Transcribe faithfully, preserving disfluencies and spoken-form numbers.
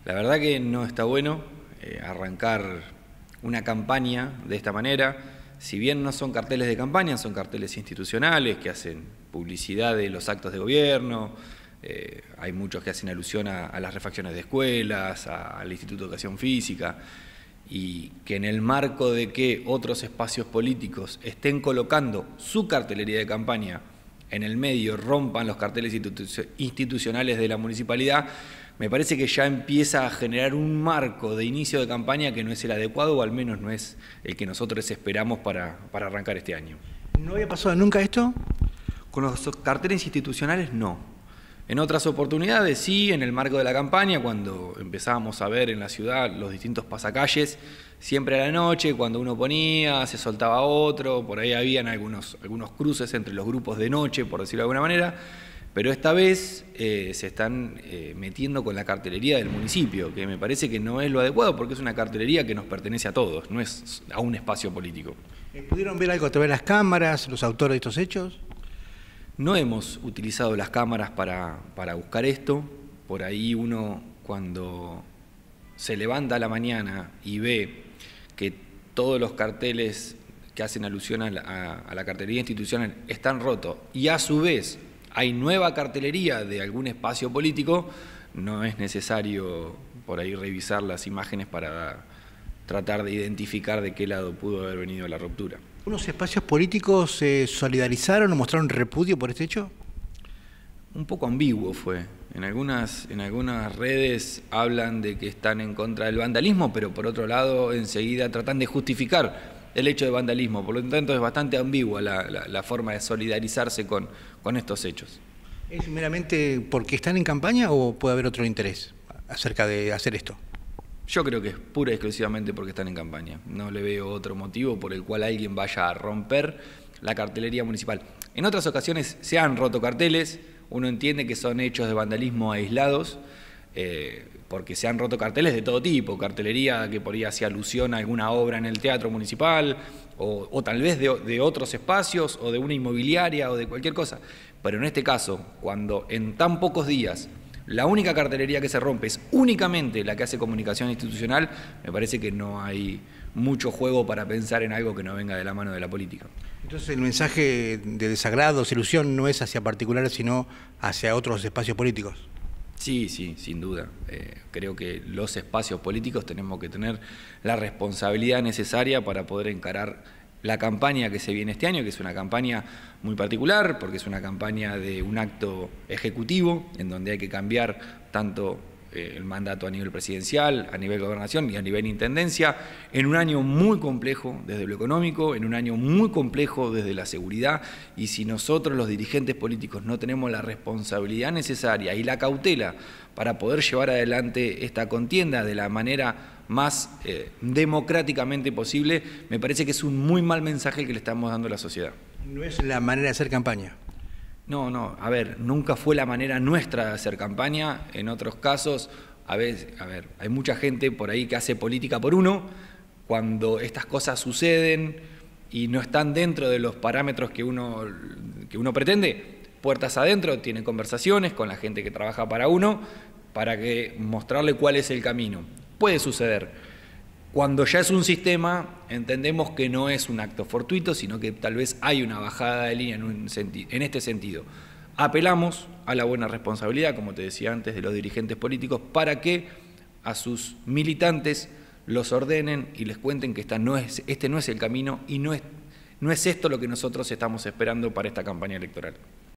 La verdad que no está bueno eh, arrancar una campaña de esta manera. Si bien no son carteles de campaña, son carteles institucionales que hacen publicidad de los actos de gobierno. Eh, hay muchos que hacen alusión a, a las refacciones de escuelas, a, al Instituto de Educación Física, y que en el marco de que otros espacios políticos estén colocando su cartelería de campaña en el medio, rompan los carteles institucionales de la municipalidad, me parece que ya empieza a generar un marco de inicio de campaña que no es el adecuado, o al menos no es el que nosotros esperamos para, para arrancar este año. ¿No había pasado nunca esto? Con los carteles institucionales no. En otras oportunidades sí, en el marco de la campaña, cuando empezábamos a ver en la ciudad los distintos pasacalles, siempre a la noche, cuando uno ponía, se soltaba otro, por ahí habían algunos, algunos cruces entre los grupos de noche, por decirlo de alguna manera, pero esta vez eh, se están eh, metiendo con la cartelería del municipio, que me parece que no es lo adecuado, porque es una cartelería que nos pertenece a todos, no es a un espacio político. ¿Pudieron ver algo a través de las cámaras, los autores de estos hechos? No hemos utilizado las cámaras para, para buscar esto. Por ahí uno, cuando se levanta a la mañana y ve que todos los carteles que hacen alusión a la, a, a la cartelería institucional están rotos, y a su vez hay nueva cartelería de algún espacio político, no es necesario por ahí revisar las imágenes para tratar de identificar de qué lado pudo haber venido la ruptura. ¿Unos espacios políticos se solidarizaron o mostraron repudio por este hecho? Un poco ambiguo fue. En algunas, en algunas redes hablan de que están en contra del vandalismo, pero por otro lado enseguida tratan de justificar el hecho de vandalismo. Por lo tanto es bastante ambigua la, la, la forma de solidarizarse con, con estos hechos. ¿Es meramente porque están en campaña o puede haber otro interés acerca de hacer esto? Yo creo que es pura y exclusivamente porque están en campaña. No le veo otro motivo por el cual alguien vaya a romper la cartelería municipal. En otras ocasiones se han roto carteles, uno entiende que son hechos de vandalismo aislados, eh, porque se han roto carteles de todo tipo, cartelería que por ahí hacía alusión a alguna obra en el teatro municipal, o, o tal vez de, de otros espacios, o de una inmobiliaria, o de cualquier cosa. Pero en este caso, cuando en tan pocos días la única cartelería que se rompe es únicamente la que hace comunicación institucional, me parece que no hay mucho juego para pensar en algo que no venga de la mano de la política. Entonces el mensaje de desagrado, desilusión, no es hacia particulares, sino hacia otros espacios políticos. Sí, sí, sin duda. Eh, creo que los espacios políticos tenemos que tener la responsabilidad necesaria para poder encarar la campaña que se viene este año, que es una campaña muy particular, porque es una campaña de un acto ejecutivo, en donde hay que cambiar tanto eh, el mandato a nivel presidencial, a nivel gobernación y a nivel intendencia, en un año muy complejo desde lo económico, en un año muy complejo desde la seguridad, y si nosotros los dirigentes políticos no tenemos la responsabilidad necesaria y la cautela para poder llevar adelante esta contienda de la manera más eh, democráticamente posible, me parece que es un muy mal mensaje el que le estamos dando a la sociedad. ¿No es la manera de hacer campaña? No, no, a ver, nunca fue la manera nuestra de hacer campaña. En otros casos, a veces, a ver, hay mucha gente por ahí que hace política por uno. Cuando estas cosas suceden y no están dentro de los parámetros que uno, que uno pretende, puertas adentro, tiene conversaciones con la gente que trabaja para uno, para que mostrarle cuál es el camino. Puede suceder. Cuando ya es un sistema, entendemos que no es un acto fortuito, sino que tal vez hay una bajada de línea en, un en este sentido. Apelamos a la buena responsabilidad, como te decía antes, de los dirigentes políticos, para que a sus militantes los ordenen y les cuenten que esta no es, este no es el camino y no es, no es esto lo que nosotros estamos esperando para esta campaña electoral.